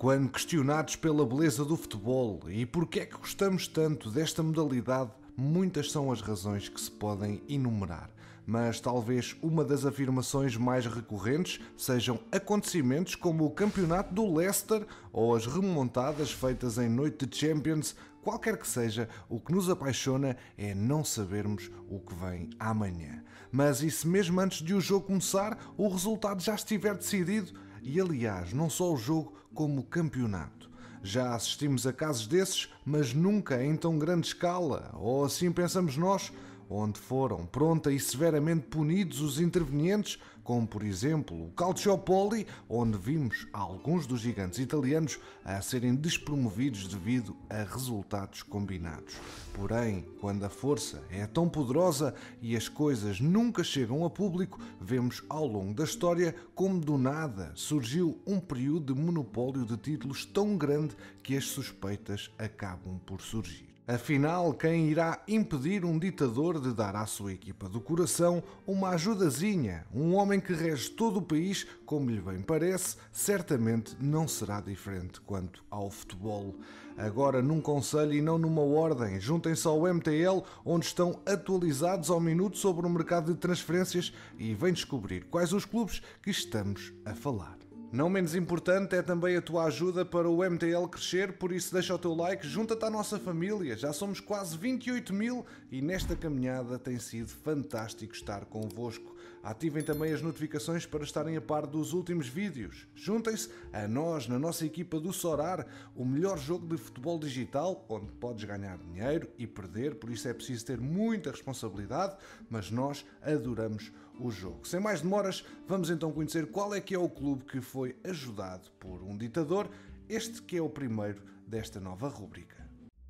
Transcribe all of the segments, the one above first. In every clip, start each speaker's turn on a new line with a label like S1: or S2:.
S1: Quando questionados pela beleza do futebol e porque é que gostamos tanto desta modalidade, muitas são as razões que se podem enumerar. Mas talvez uma das afirmações mais recorrentes sejam acontecimentos como o campeonato do Leicester ou as remontadas feitas em noite de Champions. Qualquer que seja, o que nos apaixona é não sabermos o que vem amanhã. Mas e se mesmo antes de o jogo começar, o resultado já estiver decidido? E aliás, não só o jogo como o campeonato. Já assistimos a casos desses, mas nunca em tão grande escala, ou assim pensamos nós, onde foram pronta e severamente punidos os intervenientes, como por exemplo o Calciopoli, onde vimos alguns dos gigantes italianos a serem despromovidos devido a resultados combinados. Porém, quando a força é tão poderosa e as coisas nunca chegam a público, vemos ao longo da história como do nada surgiu um período de monopólio de títulos tão grande que as suspeitas acabam por surgir. Afinal, quem irá impedir um ditador de dar à sua equipa do coração uma ajudazinha? Um homem que rege todo o país, como lhe bem parece, certamente não será diferente quanto ao futebol. Agora num conselho e não numa ordem, juntem-se ao MTL, onde estão atualizados ao minuto sobre o mercado de transferências e vêm descobrir quais os clubes que estamos a falar. Não menos importante é também a tua ajuda para o MTL crescer, por isso deixa o teu like, junta-te à nossa família, já somos quase 28 mil e nesta caminhada tem sido fantástico estar convosco. Ativem também as notificações para estarem a par dos últimos vídeos. Juntem-se a nós, na nossa equipa do Sorar, o melhor jogo de futebol digital, onde podes ganhar dinheiro e perder, por isso é preciso ter muita responsabilidade, mas nós adoramos o jogo. Sem mais demoras, vamos então conhecer qual é que é o clube que foi ajudado por um ditador, este que é o primeiro desta nova rúbrica.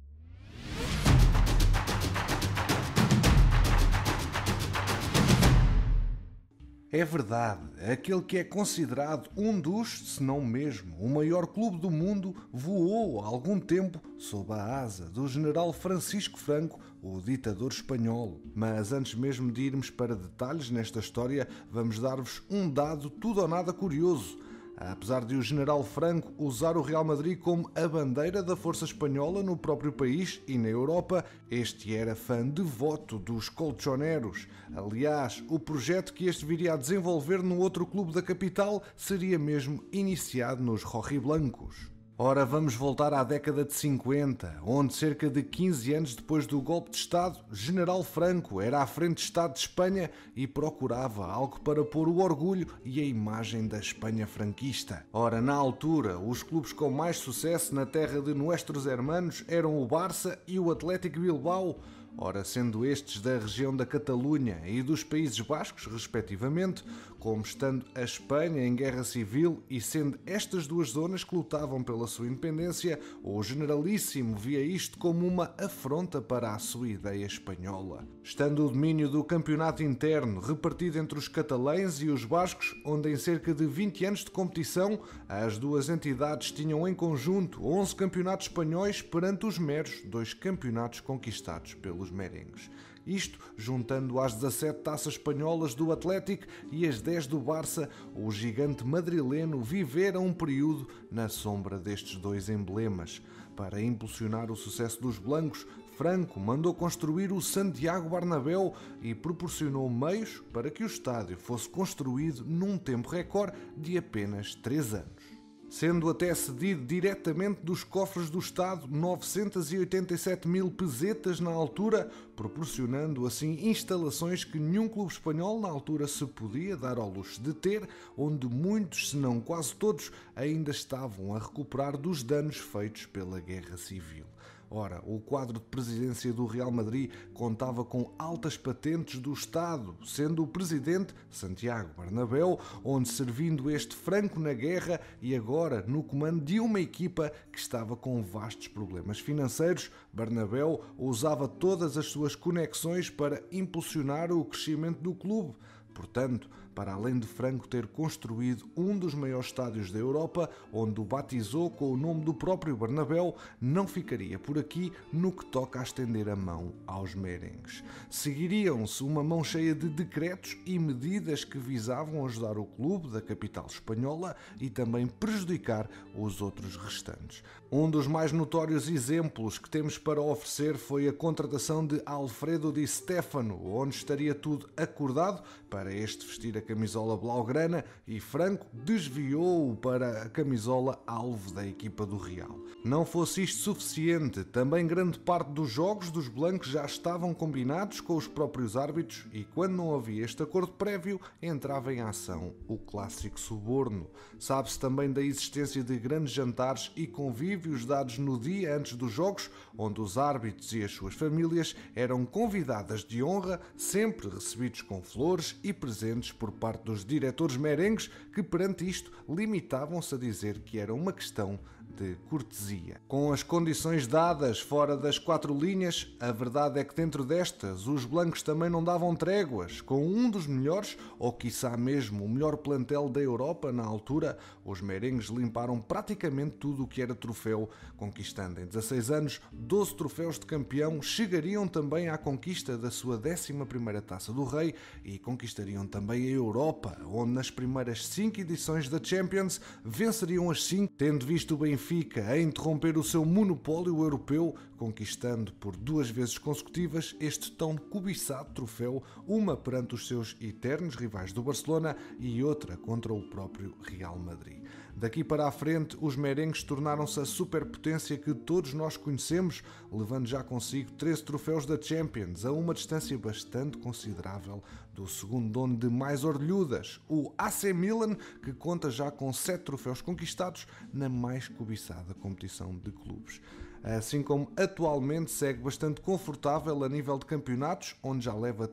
S1: É verdade, aquele que é considerado um dos, se não mesmo, o maior clube do mundo, voou há algum tempo sob a asa do general Francisco Franco, o ditador espanhol. Mas antes mesmo de irmos para detalhes nesta história, vamos dar-vos um dado tudo ou nada curioso. Apesar de o general Franco usar o Real Madrid como a bandeira da força espanhola no próprio país e na Europa, este era fã devoto dos colchoneros. Aliás, o projeto que este viria a desenvolver no outro clube da capital seria mesmo iniciado nos rojiblancos. Ora, vamos voltar à década de 50, onde cerca de 15 anos depois do golpe de Estado, General Franco era à frente de Estado de Espanha e procurava algo para pôr o orgulho e a imagem da Espanha franquista. Ora, na altura, os clubes com mais sucesso na terra de Nuestros Hermanos eram o Barça e o Athletic Bilbao. Ora, sendo estes da região da Catalunha e dos Países Bascos, respectivamente, como estando a Espanha em guerra civil e sendo estas duas zonas que lutavam pela sua independência, o Generalíssimo via isto como uma afronta para a sua ideia espanhola. Estando o domínio do campeonato interno repartido entre os catalães e os bascos, onde em cerca de 20 anos de competição, as duas entidades tinham em conjunto 11 campeonatos espanhóis perante os meros 2 campeonatos conquistados pelos merengues. Isto juntando às 17 taças espanholas do Atlético e as 10 do Barça, o gigante madrileno vivera um período na sombra destes dois emblemas. Para impulsionar o sucesso dos blancos, Franco mandou construir o Santiago Bernabéu e proporcionou meios para que o estádio fosse construído num tempo recorde de apenas 3 anos. Sendo até cedido diretamente dos cofres do Estado 987 mil pesetas na altura, proporcionando assim instalações que nenhum clube espanhol na altura se podia dar ao luxo de ter, onde muitos, se não quase todos, ainda estavam a recuperar dos danos feitos pela Guerra Civil. Ora, o quadro de presidência do Real Madrid contava com altas patentes do Estado, sendo o presidente Santiago Bernabéu, onde servindo este Franco na guerra e agora no comando de uma equipa que estava com vastos problemas financeiros, Bernabéu usava todas as suas conexões para impulsionar o crescimento do clube. Portanto, para além de Franco ter construído um dos maiores estádios da Europa, onde o batizou com o nome do próprio Bernabéu, não ficaria por aqui no que toca a estender a mão aos merengues. Seguiriam-se uma mão cheia de decretos e medidas que visavam ajudar o clube da capital espanhola e também prejudicar os outros restantes. Um dos mais notórios exemplos que temos para oferecer foi a contratação de Alfredo Di Stéfano, onde estaria tudo acordado para este vestir a camisola blaugrana e Franco desviou-o para a camisola alvo da equipa do Real. Não fosse isto suficiente, também grande parte dos jogos dos blancos já estavam combinados com os próprios árbitros e quando não havia este acordo prévio, entrava em ação o clássico suborno. Sabe-se também da existência de grandes jantares e convívios dados no dia antes dos jogos, onde os árbitros e as suas famílias eram convidadas de honra, sempre recebidos com flores e presentes por parte dos diretores merengues, que perante isto limitavam-se a dizer que era uma questão de cortesia. Com as condições dadas fora das 4 linhas, a verdade é que dentro destas os blancos também não davam tréguas. Com um dos melhores, ou quiçá mesmo o melhor plantel da Europa na altura, os merengues limparam praticamente tudo o que era troféu, conquistando em 16 anos 12 troféus de campeão, chegariam também à conquista da sua 11ª Taça do Rei e conquistariam também a Europa, onde nas primeiras 5 edições da Champions venceriam as 5, tendo visto o Benfica a interromper o seu monopólio europeu, conquistando por 2 vezes consecutivas este tão cobiçado troféu, uma perante os seus eternos rivais do Barcelona e outra contra o próprio Real Madrid. Daqui para a frente, os merengues tornaram-se a superpotência que todos nós conhecemos, levando já consigo 13 troféus da Champions, a uma distância bastante considerável do segundo dono de mais orelhudas, o AC Milan, que conta já com 7 troféus conquistados na mais cobiçada competição de clubes. Assim como atualmente segue bastante confortável a nível de campeonatos, onde já leva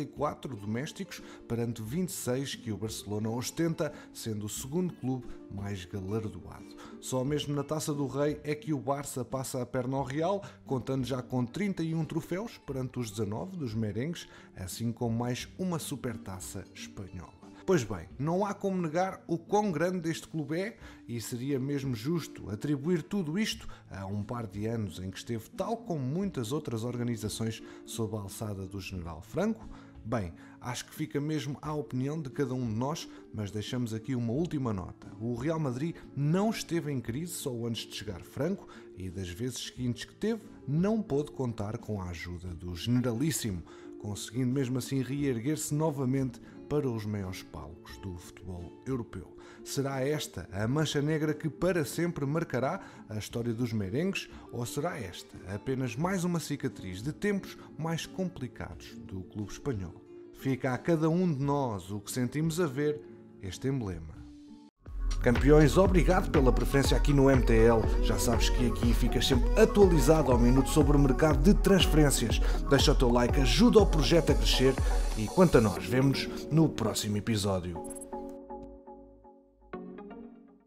S1: 34 domésticos perante 26 que o Barcelona ostenta, sendo o segundo clube mais galardoado. Só mesmo na Taça do Rei é que o Barça passa a perna ao Real, contando já com 31 troféus perante os 19 dos merengues, assim como mais uma supertaça espanhola. Pois bem, não há como negar o quão grande este clube é e seria mesmo justo atribuir tudo isto a um par de anos em que esteve, tal como muitas outras organizações, sob a alçada do General Franco. Bem, acho que fica mesmo à opinião de cada um de nós, mas deixamos aqui uma última nota. O Real Madrid não esteve em crise só antes de chegar Franco e das vezes seguintes que teve, não pôde contar com a ajuda do Generalíssimo, conseguindo mesmo assim reerguer-se novamente para os maiores palcos do futebol europeu. Será esta a mancha negra que para sempre marcará a história dos merengues ou será esta apenas mais uma cicatriz de tempos mais complicados do clube espanhol? Fica a cada um de nós o que sentimos a ver este emblema. Campeões, obrigado pela preferência aqui no MTL. Já sabes que aqui ficas sempre atualizado ao minuto sobre o mercado de transferências. Deixa o teu like, ajuda o projeto a crescer e quanto a nós, vemo-nos no próximo episódio.